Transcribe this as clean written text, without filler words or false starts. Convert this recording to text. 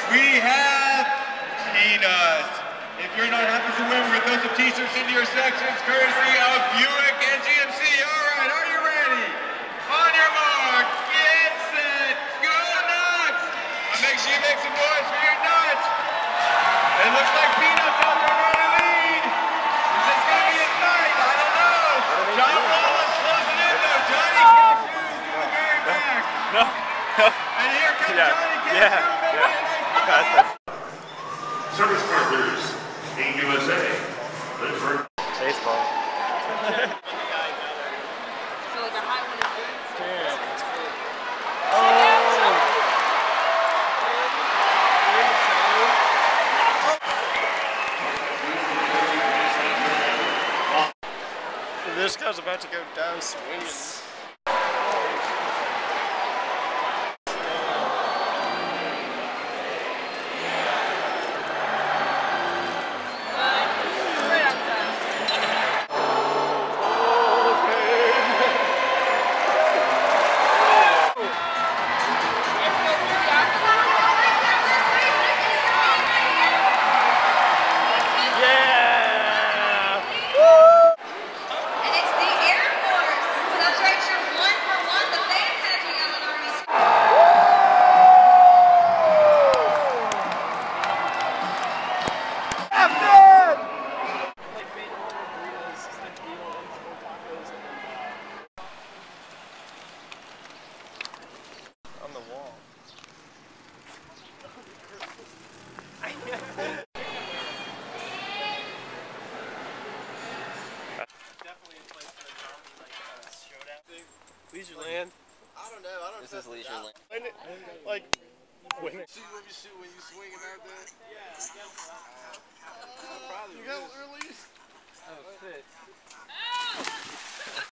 We have peanuts. If you're not happy to win, we're going to throw some t-shirts into your sections, courtesy of Buick and GMC. All right, are you ready? On your mark, get set, go nuts! Make sure you make some noise for your nuts. It looks like Peanuts out there trying to lead. Is this going to be a fight? I don't know. John Rollins closing in though. Johnny Cashews in the very back. No. And here comes Johnny Cashews. Service partners, Team USA, Richmond. Baseball. So like a high one is good? Yeah. Oh! This guy's about to go down swinging. On the wall. Definitely a place for a zombie like showdown thing. Leisureland. I don't know. This is Leisureland. Like when you swinging out there. Yeah.